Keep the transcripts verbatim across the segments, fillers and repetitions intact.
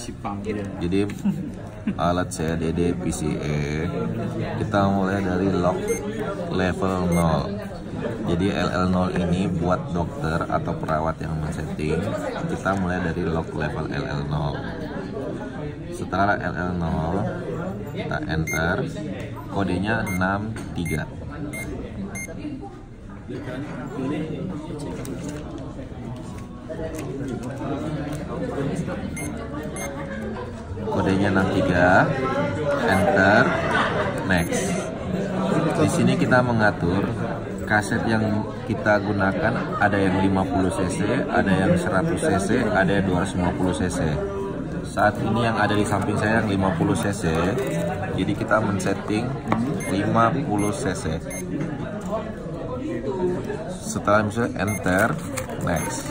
Jadi alat C A D D P C E kita mulai dari lock level nol. Jadi L L nol ini buat dokter atau perawat yang men-setting, kita mulai dari lock level L L nol. Setelah L L nol kita enter, kodenya enam tiga. Kodenya enam tiga, enter, next. Di sini kita mengatur kaset yang kita gunakan, ada yang lima puluh cc, ada yang seratus cc, ada yang dua ratus lima puluh cc. Saat ini yang ada di samping saya yang lima puluh cc, jadi kita men-setting lima puluh cc. Setelah bisa enter, next.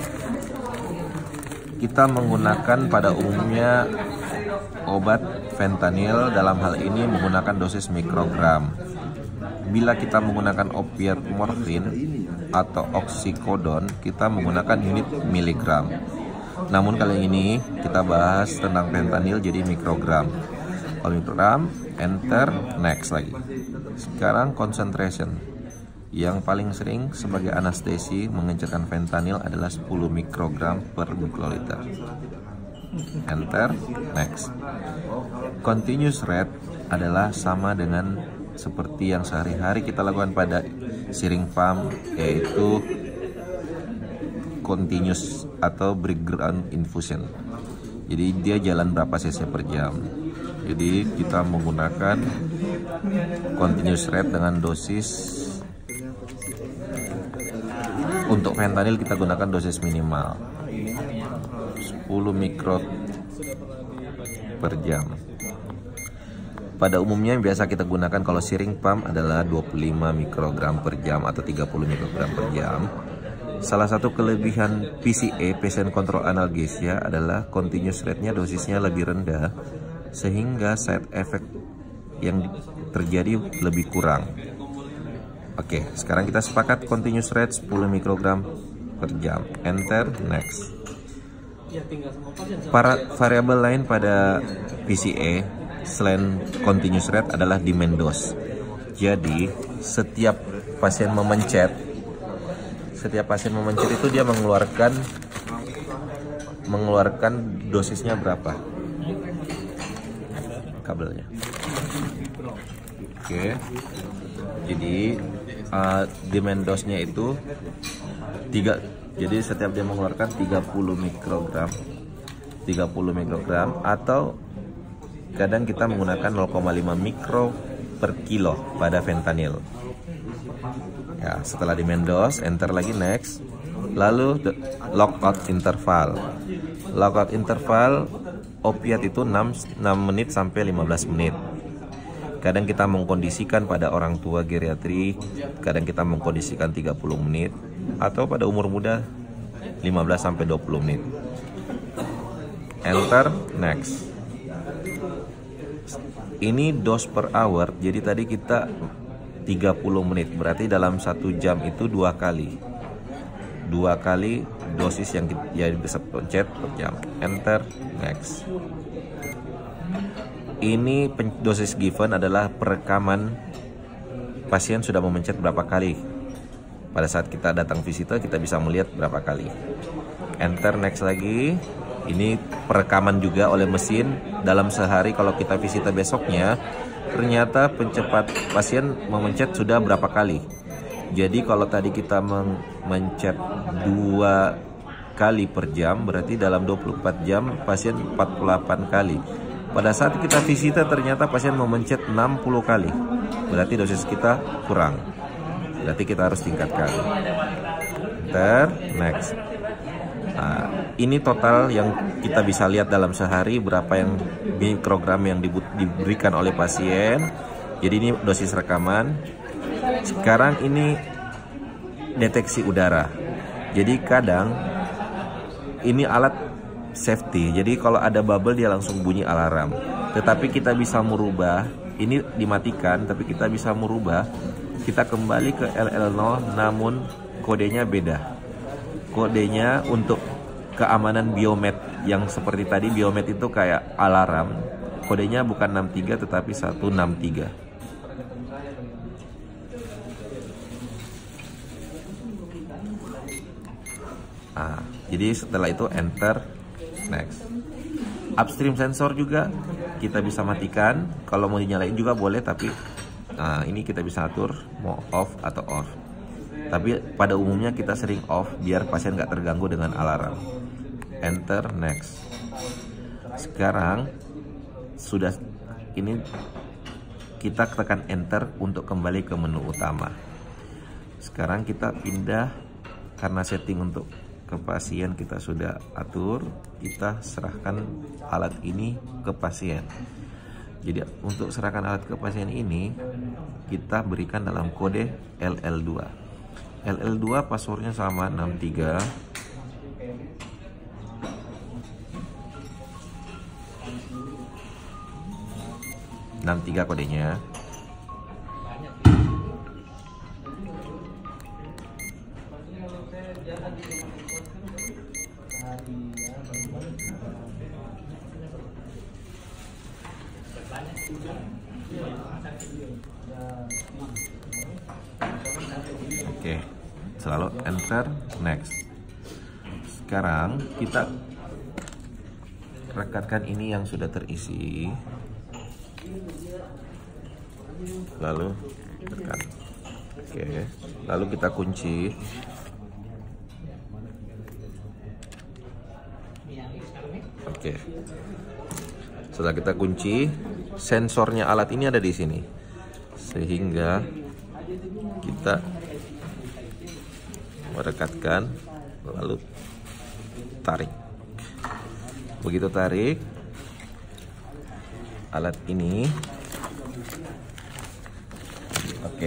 Kita menggunakan pada umumnya obat fentanyl, dalam hal ini menggunakan dosis mikrogram. Bila kita menggunakan opiat morfin atau oksikodon, kita menggunakan unit miligram. Namun kali ini kita bahas tentang fentanyl, jadi mikrogram. Kalau mikrogram, enter, next lagi. Sekarang concentration. Yang paling sering sebagai anestesi mengencerkan fentanyl adalah sepuluh mikrogram per mikroliter. Enter, next. Continuous rate adalah sama dengan seperti yang sehari-hari kita lakukan pada syringe pump, yaitu continuous atau background infusion. Jadi dia jalan berapa cc per jam. Jadi kita menggunakan continuous rate dengan dosis. Untuk fentanyl kita gunakan dosis minimal sepuluh mikro per jam. Pada umumnya yang biasa kita gunakan kalau syringe pump adalah dua puluh lima mikrogram per jam atau tiga puluh mikrogram per jam. Salah satu kelebihan P C E, patient control analgesia, adalah continuous rate-nya dosisnya lebih rendah sehingga side effect yang terjadi lebih kurang. Oke, sekarang kita sepakat continuous rate sepuluh mikrogram per jam. Enter, next. Para variabel lain pada P C E selain continuous rate adalah demand dose. Jadi setiap pasien memencet, setiap pasien memencet itu dia mengeluarkan mengeluarkan dosisnya berapa kabelnya. Oke, jadi uh, demand dose-nya itu tiga. Jadi setiap dia mengeluarkan tiga puluh mikrogram, tiga puluh mikrogram, atau kadang kita menggunakan nol koma lima mikro per kilo pada fentanyl. Ya, setelah demand dose, enter lagi, next. Lalu lockout interval. Lockout interval opiat itu enam menit sampai lima belas menit. Kadang kita mengkondisikan pada orang tua geriatri, kadang kita mengkondisikan tiga puluh menit, atau pada umur muda lima belas sampai dua puluh menit. Enter, next. Ini dose per hour, jadi tadi kita tiga puluh menit, berarti dalam satu jam itu dua kali. Dua kali dosis yang ya bisa pencet per jam. Enter, next. Ini dosis given adalah perekaman pasien sudah memencet berapa kali. Pada saat kita datang visitor kita bisa melihat berapa kali. Enter, next lagi. Ini perekaman juga oleh mesin dalam sehari. Kalau kita visita besoknya, ternyata pencepat pasien memencet sudah berapa kali. Jadi kalau tadi kita memencet dua kali per jam, berarti dalam dua puluh empat jam pasien empat puluh delapan kali. Pada saat kita visita ternyata pasien memencet enam puluh kali, berarti dosis kita kurang. Berarti kita harus tingkatkan. Enter, next. Nah, ini total yang kita bisa lihat dalam sehari berapa yang mikrogram yang diberikan oleh pasien. Jadi ini dosis rekaman. Sekarang ini deteksi udara. Jadi kadang ini alat safety. Jadi kalau ada bubble dia langsung bunyi alarm. Tetapi kita bisa merubah. Ini dimatikan, tapi kita bisa merubah. Kita kembali ke L L nol, namun kodenya beda. Kodenya untuk keamanan biomed yang seperti tadi Biomed itu kayak alarm. Kodenya bukan enam tiga tetapi seratus enam puluh tiga. Nah, jadi setelah itu enter next. Upstream sensor juga kita bisa matikan. Kalau mau dinyalain juga boleh, tapi nah, ini kita bisa atur mau off atau off. Tapi pada umumnya kita sering off biar pasien nggak terganggu dengan alarm. Enter next. Sekarang sudah ini kita tekan enter untuk kembali ke menu utama. Sekarang kita pindah karena setting untuk ke pasien kita sudah atur, kita serahkan alat ini ke pasien. Jadi untuk serahkan alat ke pasien ini kita berikan dalam kode L L dua. L L dua passwordnya sama enam tiga. enam tiga kodenya. Oke, selalu enter next. Sekarang kita rekatkan ini yang sudah terisi, lalu tekan. Oke, lalu kita kunci. Oke, setelah kita kunci, sensornya alat ini ada di sini, sehingga kita merekatkan, lalu tarik. Begitu tarik, alat ini oke,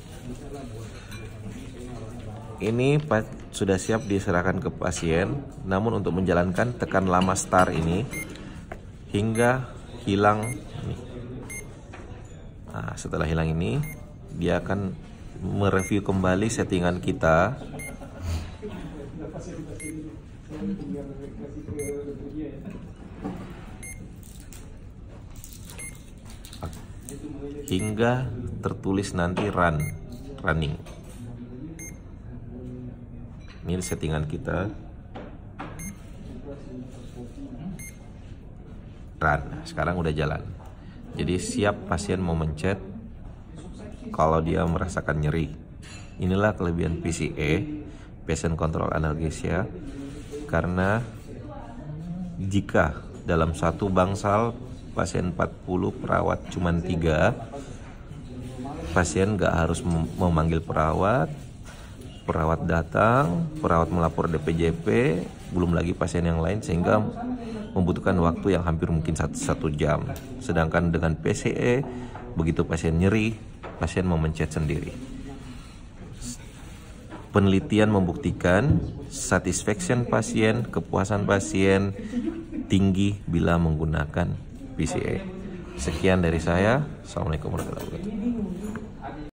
ini sudah siap diserahkan ke pasien. Namun untuk menjalankan, tekan lama start ini hingga hilang ini. Nah, setelah hilang ini, dia akan mereview kembali settingan kita. Hingga tertulis nanti run, running. Ini settingan kita. Run. Sekarang udah jalan. Jadi siap pasien mau mencet kalau dia merasakan nyeri. Inilah kelebihan P C A, Patient Control Analgesia, karena jika dalam satu bangsal pasien empat puluh, perawat cuma tiga, pasien nggak harus mem memanggil perawat, perawat datang, perawat melapor D P J P, belum lagi pasien yang lain, sehingga membutuhkan waktu yang hampir mungkin satu, satu jam. Sedangkan dengan P C E, begitu pasien nyeri, pasien mau mencet sendiri. Penelitian membuktikan satisfaction pasien, kepuasan pasien tinggi bila menggunakan P C E. Sekian dari saya. Assalamualaikum warahmatullahi wabarakatuh.